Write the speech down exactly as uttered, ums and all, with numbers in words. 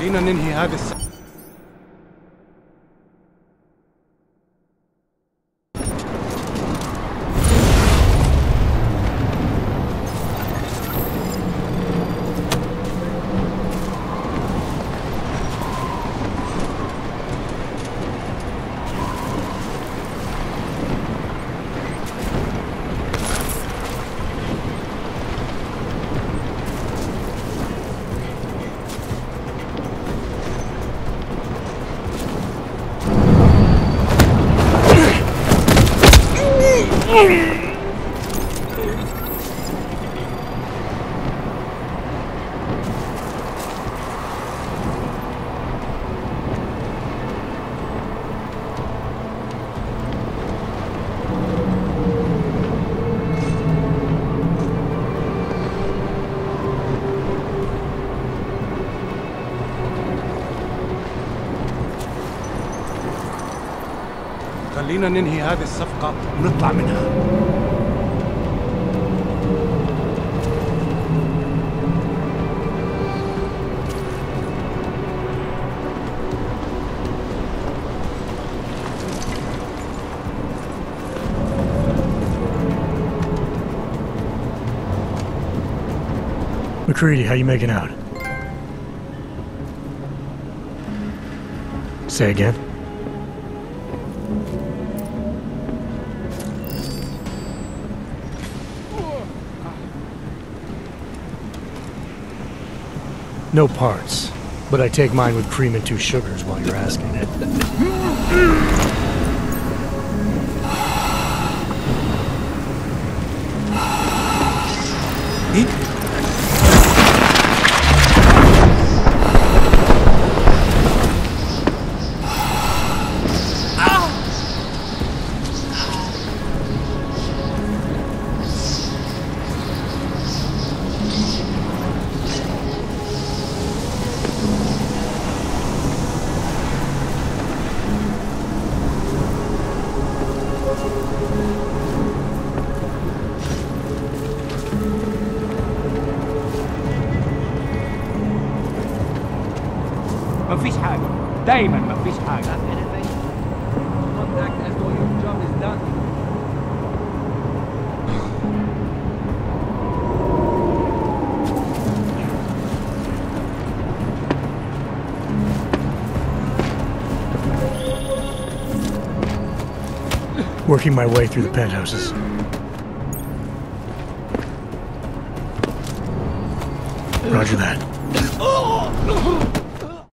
خلينا ننهي هذه الصفقة. خلينا ننهي هذه الصفقة ونطلع منها. MacCready, how you making out? Say again? No parts, but I take mine with cream and two sugars while you're asking it. مفيش حاجة، دايما مفيش حاجة. Working my way through the penthouses. Roger that.